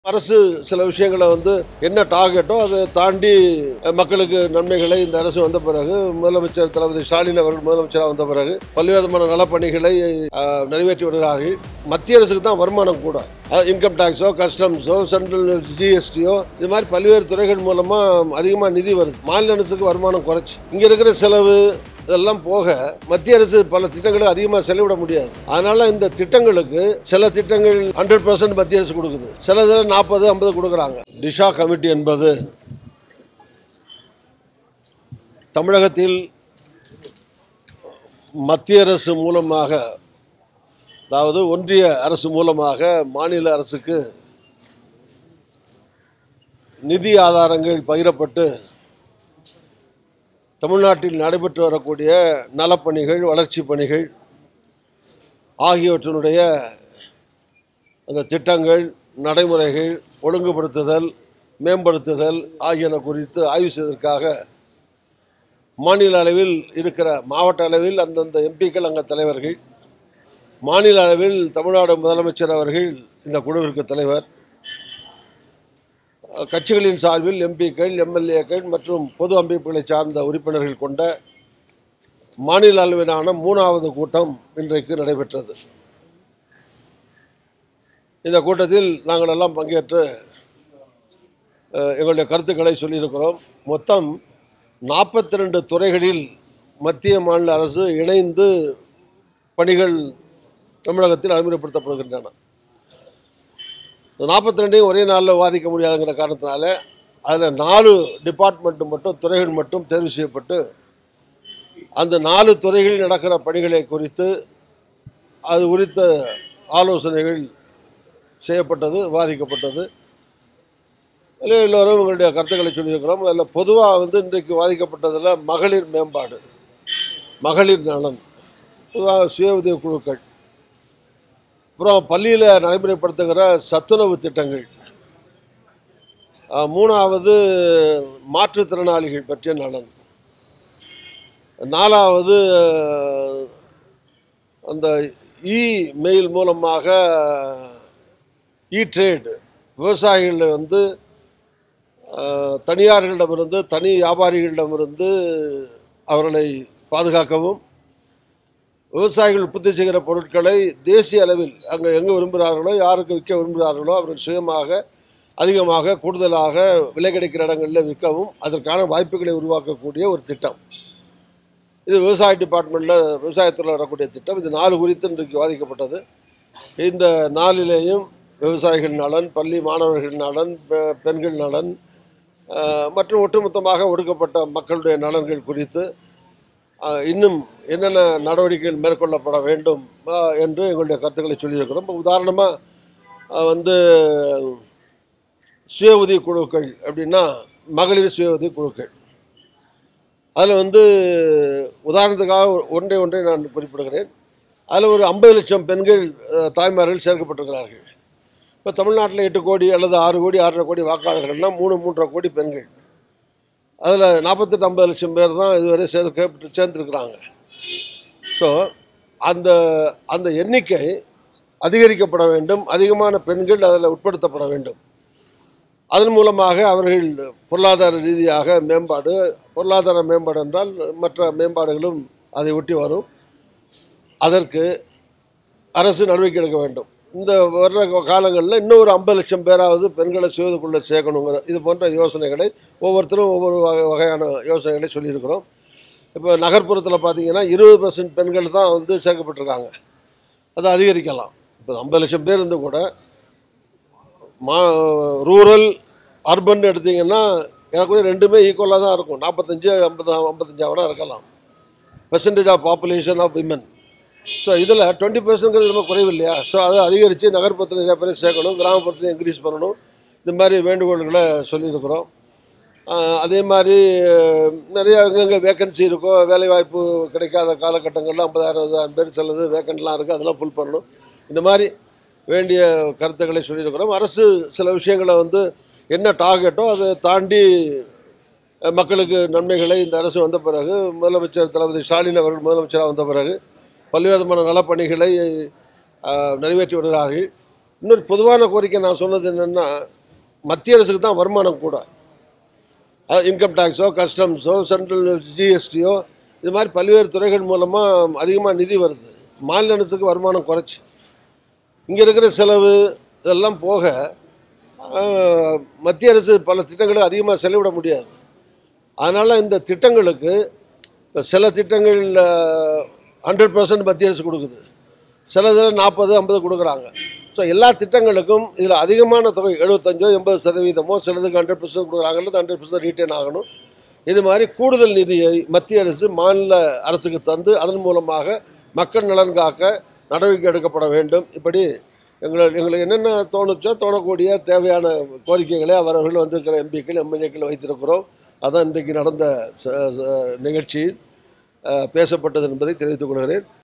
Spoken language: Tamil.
அரசு சில விஷயங்களை என்ன டார்கெட்டோ அதை தாண்டி மக்களுக்கு நன்மைகளை இந்த அரசு வந்த பிறகு முதலமைச்சர் தளபதி ஸ்டாலின் அவர்கள் முதலமைச்சராக வந்த பிறகு பல்வேறு நலப்பணிகளை நிறைவேற்றி வருகிறார்கள். மத்திய அரசுக்கு தான் வருமானம் கூட, இன்கம் டாக்ஸோ கஸ்டம்ஸோ சென்ட்ரல் ஜிஎஸ்டியோ இது மாதிரி பல்வேறு துறைகள் மூலமா அதிகமாக நிதி வருது. மாநில அரசுக்கு வருமானம் குறைச்சி இங்க இருக்கிற செலவு இதெல்லாம் போக மத்திய அரசு பல திட்டங்களுக்கு அதிகமாக செலவிட முடியாது. அதனால இந்த திட்டங்களுக்கு சில திட்டங்கள் 100% மத்திய அரசு கொடுக்குது, சில 40-50 கொடுக்குறாங்க. டிஷா கமிட்டி என்பது தமிழகத்தில் மத்திய அரசு மூலமாக, அதாவது ஒன்றிய அரசு மூலமாக மாநில அரசுக்கு நிதி ஆதாரங்கள் பகிரப்பட்டு தமிழ்நாட்டில் நடைபெற்று வரக்கூடிய நலப்பணிகள், வளர்ச்சி பணிகள் ஆகியவற்றினுடைய அந்த திட்டங்கள், நடைமுறைகள், ஒழுங்குபடுத்துதல், மேம்படுத்துதல் ஆகியன குறித்து ஆய்வு செய்வதற்காக மாநில அளவில் இருக்கிற மாவட்ட அளவில் அந்தந்த எம்பிக்கள், அங்கே தலைவர்கள், மாநில அளவில் தமிழ்நாடு முதலமைச்சர் அவர்கள் இந்த குழுவிற்கு தலைவர், கட்சிகளின் சார்பில் எம்பிக்கள், எம்எல்ஏக்கள் மற்றும் பொது அமைப்புகளை சார்ந்த உறுப்பினர்கள் கொண்ட மாநில அளவிலான 3வது கூட்டம் இன்றைக்கு நடைபெற்றது. இந்த கூட்டத்தில் நாங்கள் எல்லாம் பங்கேற்று எங்களுடைய கருத்துக்களை சொல்லியிருக்கிறோம். மொத்தம் 42 துறைகளில் மத்திய மாநில அரசு இணைந்து பணிகள் தமிழகத்தில் அறிமுகப்படுத்தப்படுகின்றன. 42 ஒரே நாளில் வாதிக்க முடியாதுங்கிற காரணத்தினால அதில் 4 டிபார்ட்மெண்ட் மட்டும், துறைகள் மட்டும் தேர்வு செய்யப்பட்டு அந்த 4 துறைகளில் நடக்கிற பணிகளை குறித்து அது குறித்த ஆலோசனைகள் செய்யப்பட்டது, விவாதிக்கப்பட்டது. அதில் எல்லோரும் உங்களுடைய கருத்துக்களை சொல்லியிருக்கிறோம். அதில் பொதுவாக இன்றைக்கு வாதிக்கப்பட்டதில் மகளிர் மேம்பாடு, மகளிர் நலன், பொதுவாக சுய உதவி குழுக்கள், அப்புறம் பள்ளியில் நடைமுறைப்படுத்துகிற சத்துணவு திட்டங்கள், 3வது மாற்றுத்திறனாளிகள் பற்றிய நலன், 4வது அந்த மெயில் மூலமாக ட்ரேடு, விவசாயிகள் தனியார்களிடமிருந்து, தனி வியாபாரிகளிடமிருந்து அவர்களை பாதுகாக்கவும், விவசாயிகள் உற்பத்தி செய்கிற பொருட்களை தேசிய அளவில் அங்கே எங்கே விரும்புகிறார்களோ, யாருக்கு விற்க விரும்புகிறார்களோ அவர்கள் சுயமாக அதிகமாக கூடுதலாக விலை கிடைக்கிற இடங்களில் விற்கவும் அதற்கான வாய்ப்புகளை உருவாக்கக்கூடிய ஒரு திட்டம். இது விவசாய டிபார்ட்மெண்ட்டில், விவசாயத்தில் வரக்கூடிய திட்டம். இது 4 குறித்து இன்றைக்கு வாதிக்கப்பட்டது. இந்த 4லேயும் விவசாயிகள் நலன், பள்ளி மாணவர்கள் நலன், பெண்கள் நலன் மற்றும் ஒட்டுமொத்தமாக ஒடுக்கப்பட்ட மக்களுடைய நலன்கள் குறித்து இன்னும் என்னென்ன நடவடிக்கைகள் மேற்கொள்ளப்பட வேண்டும் என்று எங்களுடைய கருத்துக்களை சொல்லியிருக்கிறோம். இப்போ உதாரணமாக சுய உதவி குழுக்கள் அப்படின்னா மகளிர் சுய உதவி குழுக்கள், அதில் உதாரணத்துக்காக ஒன்றை நான் குறிப்பிடுகிறேன். அதில் ஒரு 50 லட்சம் பெண்கள், தாய்மார்கள் சேர்க்கப்பட்டிருக்கிறார்கள். இப்போ தமிழ்நாட்டில் 8 கோடி அல்லது 6 கோடி 6.5 கோடி வாக்காளர்கள்னால் 3.5 கோடி பெண்கள். அதில் 48-50 லட்சம் பேர் தான் இதுவரை சேர்ந்துருக்கிறாங்க. ஸோ அந்த எண்ணிக்கை அதிகரிக்கப்பட வேண்டும், அதிகமான பெண்கள் அதில் உட்படுத்தப்பட வேண்டும். அதன் மூலமாக அவர்கள் பொருளாதார ரீதியாக மேம்பாடு, பொருளாதார மேம்பாடு என்றால் மற்ற மேம்பாடுகளும் அதை ஒட்டி வரும். அதற்கு அரசு நடவடிக்கை எடுக்க வேண்டும். இந்த வர்ற காலங்களில் இன்னும் ஒரு 50 லட்சம் பேராவது பெண்களை சுயதுக்குள்ளே சேர்க்கணுங்கிற இது போன்ற யோசனைகளை ஒவ்வொருத்தரும் ஒவ்வொரு வகையான யோசனைகளை சொல்லியிருக்கிறோம். இப்போ நகர்ப்புறத்தில் பார்த்திங்கன்னா 20% பெண்கள் தான் சேர்க்கப்பட்டிருக்காங்க. அதை அதிகரிக்கலாம். இப்போ 50 லட்சம் பேர் இருந்து கூட ரூரல் அர்பன் எடுத்திங்கன்னா எனக்கு ரெண்டுமே ஈக்குவலாக தான் இருக்கும். 45-55 இருக்கலாம் percentage of population of women. So இதில் 20% ரொம்ப குறைவு இல்லையா? ஸோ அதை அதிகரித்து நகர்ப்புறத்தில் நிறைய பேர் சேர்க்கணும், கிராமப்புறத்தையும் இன்க்ரீஸ் பண்ணணும். இந்த மாதிரி வேண்டுகோள்களை சொல்லியிருக்கிறோம். அதே மாதிரி நிறைய எங்கெங்கே வேக்கன்சி இருக்கோ, வேலைவாய்ப்பு கிடைக்காத காலகட்டங்களில் 50,000 பேர் சிலது வேக்கன்ட்லாம் இருக்குது, அதெல்லாம் ஃபுல் பண்ணணும். இந்த மாதிரி வேண்டிய கருத்துக்களை சொல்லியிருக்கிறோம். அரசு சில விஷயங்களை என்ன டார்கெட்டோ அதை தாண்டி மக்களுக்கு நன்மைகளை இந்த அரசு வந்த பிறகு முதலமைச்சர் தளபதி ஸ்டாலின் அவர்கள் முதலமைச்சராக வந்த பிறகு பல்வேறு நலப்பணிகளை நிறைவேற்றி வருகிறார்கள். இன்னொரு பொதுவான கோரிக்கை நான் சொன்னது என்னென்னா, மத்திய அரசுக்கு தான் வருமானம் கூட. இன்கம் டேக்ஸோ, கஸ்டம்ஸோ, சென்ட்ரல் ஜிஎஸ்டியோ, இது மாதிரி பல்வேறு துறைகள் மூலமாக அதிகமாக நிதி வருது. மாநில அரசுக்கு வருமானம் குறைச்சி, இங்கே இருக்கிற செலவு இதெல்லாம் போக மத்திய அரசு பல திட்டங்களுக்கு அதிகமாக செலவிட முடியாது. அதனால் இந்த திட்டங்களுக்கு இப்போ சில திட்டங்கள் 100% மத்திய அரசு கொடுக்குது, சில இதில் 40-50 கொடுக்குறாங்க. ஸோ எல்லா திட்டங்களுக்கும் இதில் அதிகமான தொகை 75-80% சிலதுக்கு 100% கொடுக்குறாங்கன்றது 100% ரீட்டைன் ஆகணும். இது மாதிரி கூடுதல் நிதியை மத்திய அரசு மாநில அரசுக்கு தந்து அதன் மூலமாக மக்கள் நலன் காக்க நடவடிக்கை எடுக்கப்பட வேண்டும். இப்படி எங்களுக்கு என்னென்ன தோணக்கூடிய தேவையான கோரிக்கைகளை அவர்கள் வந்திருக்கிற எம்பிக்கள் எம்எல்ஏக்கள் வைத்திருக்கிறோம். அதான் இன்றைக்கு நடந்த நிகழ்ச்சியில் பேசப்பட்டது என்பதை தெரிவித்துக் கொள்கிறேன்.